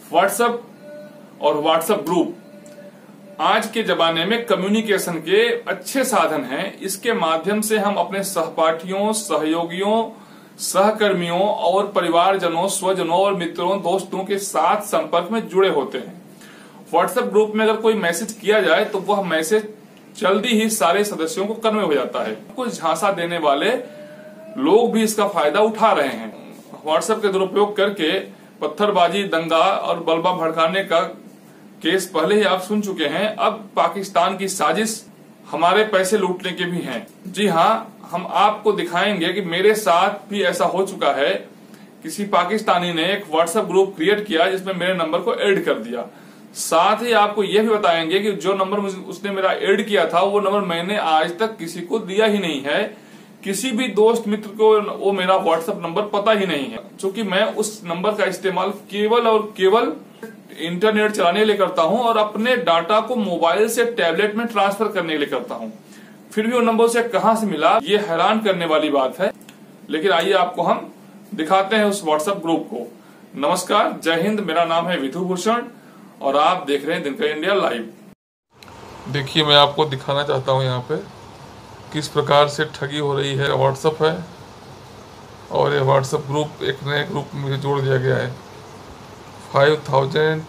WhatsApp और WhatsApp group आज के जमाने में कम्युनिकेशन के अच्छे साधन हैं। इसके माध्यम से हम अपने सहपाठियों, सहयोगियों, सहकर्मियों और परिवारजनों, स्वजनों और मित्रों, दोस्तों के साथ संपर्क में जुड़े होते हैं। व्हाट्सएप ग्रुप में अगर कोई मैसेज किया जाए तो वह मैसेज जल्दी ही सारे सदस्यों को कन्वे हो जाता है। कुछ झांसा देने वाले लोग भी इसका फायदा उठा रहे हैं। व्हाट्सएप के दुरुपयोग करके पत्थरबाजी, दंगा और बलबा भड़काने का केस पहले ही आप सुन चुके हैं। अब पाकिस्तान की साजिश हमारे पैसे लूटने के भी हैं। जी हाँ, हम आपको दिखाएंगे कि मेरे साथ भी ऐसा हो चुका है। किसी पाकिस्तानी ने एक व्हाट्सएप ग्रुप क्रिएट किया जिसमें मेरे नंबर को ऐड कर दिया। साथ ही आपको यह भी बताएंगे कि जो नंबर उसने मेरा ऐड किया था वो नंबर मैंने आज तक किसी को दिया ही नहीं है। किसी भी दोस्त मित्र को वो मेरा व्हाट्सएप नंबर पता ही नहीं है, क्योंकि मैं उस नंबर का इस्तेमाल केवल और केवल इंटरनेट चलाने के लिए करता हूं और अपने डाटा को मोबाइल से टैबलेट में ट्रांसफर करने के लिए करता हूं। फिर भी वो नंबर से कहां से मिला, ये हैरान करने वाली बात है। लेकिन आइए आपको हम दिखाते हैं उस व्हाट्सएप ग्रुप को। नमस्कार, जय हिंद। मेरा नाम है विधु भूषण और आप देख रहे हैं दिनकर इंडिया लाइव। देखिए, मैं आपको दिखाना चाहता हूं यहाँ पे किस प्रकार से ठगी हो रही है। व्हाट्सएप है और ये व्हाट्सएप ग्रुप एक नए ग्रुप में मुझे जोड़ दिया गया है। 5000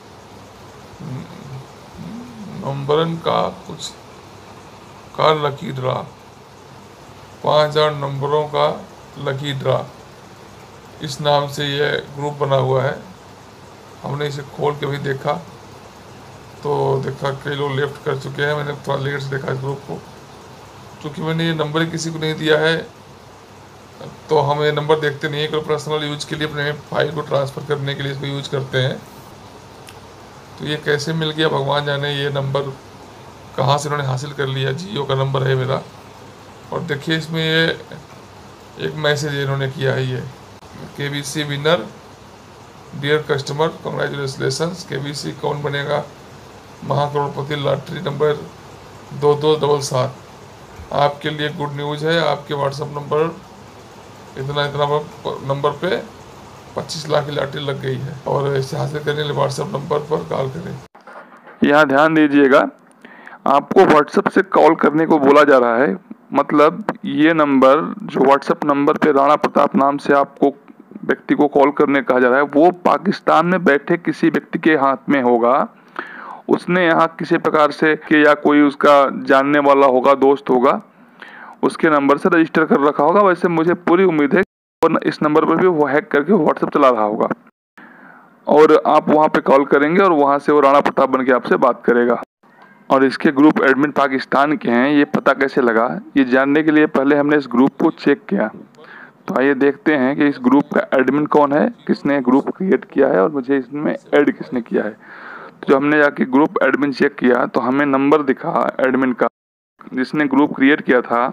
नंबरन का कुछ का लकी ड्रा, 5000 नंबरों का लकी ड्रा, इस नाम से ये ग्रुप बना हुआ है। हमने इसे खोल के भी देखा तो देखा कई लोग लेफ्ट कर चुके हैं। मैंने थोड़ा लेट से देखा इस ग्रुप को, क्योंकि मैंने ये नंबर किसी को नहीं दिया है तो हम ये नंबर देखते नहीं है। कोई पर्सनल यूज के लिए अपने फाइल को ट्रांसफ़र करने के लिए इसको यूज करते हैं। तो ये कैसे मिल गया भगवान जाने। ये नंबर कहाँ से उन्होंने हासिल कर लिया। जियो का नंबर है मेरा। और देखिए इसमें ये एक मैसेज इन्होंने किया है, ये KBC winner, dear customer congratulations, KBC कौन बनेगा महाकरोड़पति लॉटरी नंबर 2277। आपके लिए गुड न्यूज़ है, आपके व्हाट्सएप नंबर इतना नंबर पे 25 लाख की लॉटरी लग गई है और इसे हासिल करने के लिए व्हाट्सएप नंबर पर कॉल करें। यहाँ ध्यान दीजिएगा, आपको व्हाट्सएप से कॉल करने को बोला जा रहा है। मतलब ये नंबर जो व्हाट्सएप नंबर पे राणा प्रताप नाम से आपको व्यक्ति को कॉल करने कहा जा रहा है, वो पाकिस्तान में बैठे किसी व्यक्ति के हाथ में होगा। उसने यहाँ किसी प्रकार से कि या कोई उसका जानने वाला होगा, दोस्त होगा, उसके नंबर से रजिस्टर कर रखा होगा। वैसे मुझे पूरी उम्मीद है कि इस नंबर पर भी वो हैक करके व्हाट्सएप चला रहा होगा और आप वहाँ पे कॉल करेंगे और वहाँ से वो राणा प्रताप बन के आपसे बात करेगा। और इसके ग्रुप एडमिन पाकिस्तान के हैं। ये पता कैसे लगा, ये जानने के लिए पहले हमने इस ग्रुप को चेक किया। तो आइए देखते हैं कि इस ग्रुप का एडमिन कौन है, किसने ग्रुप क्रिएट किया है और मुझे इसमें ऐड किसने किया है। तो जब हमने जाके ग्रुप एडमिन चेक किया तो हमें नंबर दिखा एडमिन का जिसने ग्रुप क्रिएट किया था,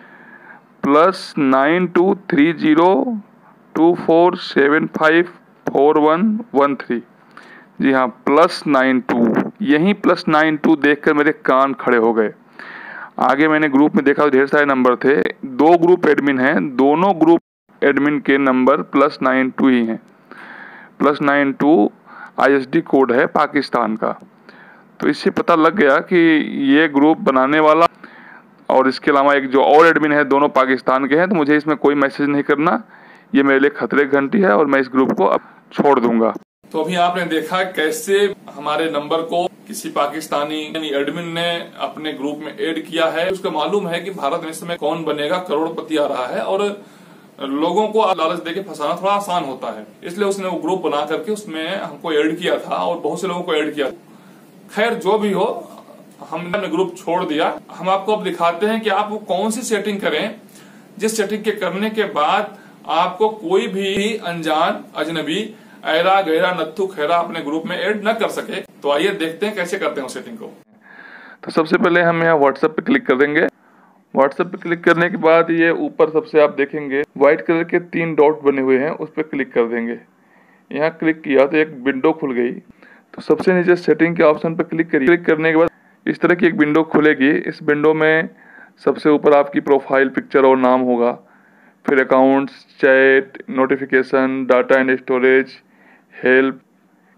+923024754113। जी हाँ, +92। यही +92 देखकर मेरे कान खड़े हो गए। आगे मैंने ग्रुप में देखा तो ढेर सारे नंबर थे। 2 ग्रुप एडमिन हैं, दोनों ग्रुप एडमिन के नंबर +92 ही हैं। +92 ISD कोड है पाकिस्तान का। तो इससे पता लग गया कि ये ग्रुप बनाने वाला और इसके अलावा एक जो और एडमिन है, दोनों पाकिस्तान के हैं। तो मुझे इसमें कोई मैसेज नहीं करना, ये मेरे लिए खतरे की घंटी है और मैं इस ग्रुप को अब छोड़ दूंगा। तो अभी आपने देखा कैसे हमारे नंबर को किसी पाकिस्तानी एडमिन ने अपने ग्रुप में ऐड किया है। उसको मालूम है कि भारत में इस समय कौन बनेगा करोड़पति आ रहा है और लोगों को लालच देके फंसाना थोड़ा आसान होता है, इसलिए उसने वो ग्रुप बना करके उसमें हमको ऐड किया था और बहुत से लोगों को ऐड किया। खैर जो भी हो, हमने ग्रुप छोड़ दिया। हम आपको अब दिखाते हैं कि आप वो कौन सी सेटिंग करें जिस सेटिंग के करने के बाद आपको कोई भी अनजान, अजनबी, ऐरा गैरा, नत्थु खैरा अपने ग्रुप में ऐड न कर सके। तो आइए देखते हैं कैसे करते हैं उस सेटिंग को। तो सबसे पहले हम यहाँ व्हाट्सएप पे क्लिक कर देंगे। व्हाट्सएप पे क्लिक करने के बाद ये ऊपर सबसे आप देखेंगे व्हाइट कलर के 3 डॉट बने हुए हैं, उस पर क्लिक कर देंगे। यहाँ क्लिक किया तो एक विंडो खुल गई। तो सबसे नीचे सेटिंग के ऑप्शन पर क्लिक करिए। क्लिक करने के बाद इस तरह की एक विंडो खुलेगी। इस विंडो में सबसे ऊपर आपकी प्रोफाइल पिक्चर और नाम होगा, फिर accounts, chat, notification, data and storage, help,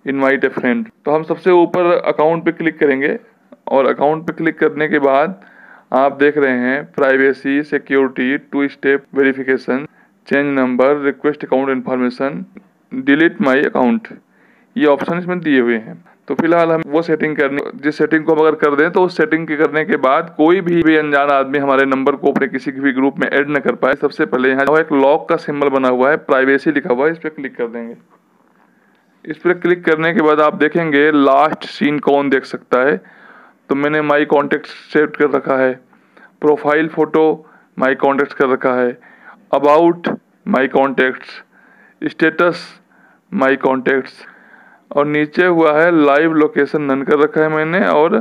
invite a friend. तो हम सबसे ऊपर अकाउंट पे क्लिक करेंगे और अकाउंट पे क्लिक करने के बाद आप देख रहे हैं privacy, security, 2 step verification, change number, request account information, delete my account, ये ऑप्शन इसमें दिए हुए हैं। तो फिलहाल हम वो सेटिंग करने, जिस सेटिंग को हम अगर कर दें तो उस सेटिंग के करने के बाद कोई भी अनजान आदमी हमारे नंबर को अपने किसी भी ग्रुप में ऐड न कर पाए। सबसे पहले यहाँ एक लॉक का सिंबल बना हुआ है, प्राइवेसी लिखा हुआ है, इस पर क्लिक कर देंगे। इस पर क्लिक करने के बाद आप देखेंगे लास्ट सीन कौन देख सकता है। तो मैंने माई कॉन्टेक्ट सेट कर रखा है, प्रोफाइल फोटो माई कॉन्टेक्ट कर रखा है, about my contacts, status my contacts, और नीचे हुआ है लाइव लोकेशन नन कर रखा है मैंने, और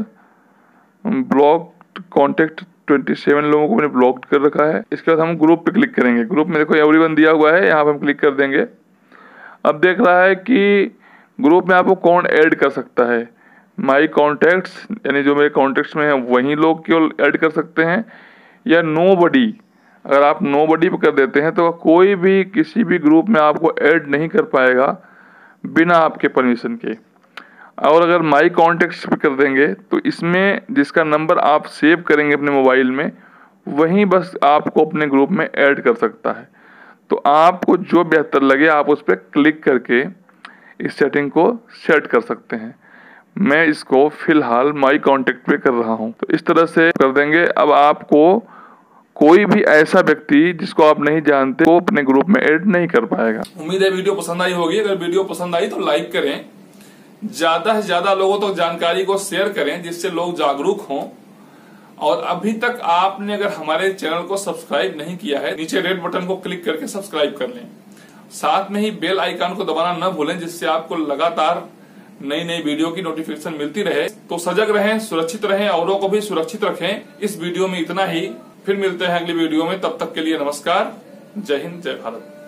ब्लॉक कॉन्टेक्ट 27 लोगों को मैंने ब्लॉक कर रखा है। इसके बाद हम ग्रुप पे क्लिक करेंगे। ग्रुप में देखो एवरीवन दिया हुआ है, यहाँ पे हम क्लिक कर देंगे। अब देख रहा है कि ग्रुप में आपको कौन ऐड कर सकता है। माई कॉन्टैक्ट्स यानी जो मेरे कॉन्टैक्ट्स में है वही लोग केवल ऐड कर सकते हैं, या नोबडी। अगर आप नोबडी पे कर देते हैं तो कोई भी किसी भी ग्रुप में आपको ऐड नहीं कर पाएगा बिना आपके परमिशन के। और अगर माई कॉन्टैक्ट्स पे कर देंगे तो इसमें जिसका नंबर आप सेव करेंगे अपने मोबाइल में वही बस आपको अपने ग्रुप में ऐड कर सकता है। तो आपको जो बेहतर लगे आप उस पर क्लिक करके इस सेटिंग को सेट कर सकते हैं। मैं इसको फिलहाल माई कॉन्टेक्ट पे कर रहा हूं। तो इस तरह से कर देंगे। अब आपको कोई भी ऐसा व्यक्ति जिसको आप नहीं जानते वो अपने ग्रुप में ऐड नहीं कर पाएगा। उम्मीद है वीडियो पसंद आई होगी। अगर वीडियो पसंद आई तो लाइक करें, ज्यादा से ज्यादा लोगों तक जानकारी को शेयर करें जिससे लोग जागरूक हों। और अभी तक आपने अगर हमारे चैनल को सब्सक्राइब नहीं किया है, नीचे रेड बटन को क्लिक करके सब्सक्राइब कर लें। साथ में ही बेल आइकन को दबाना न भूलें जिससे आपको लगातार नई नई वीडियो की नोटिफिकेशन मिलती रहे। तो सजग रहें, सुरक्षित रहें, औरों को भी सुरक्षित रखें। इस वीडियो में इतना ही, फिर मिलते हैं अगली वीडियो में। तब तक के लिए नमस्कार, जय हिंद, जय भारत।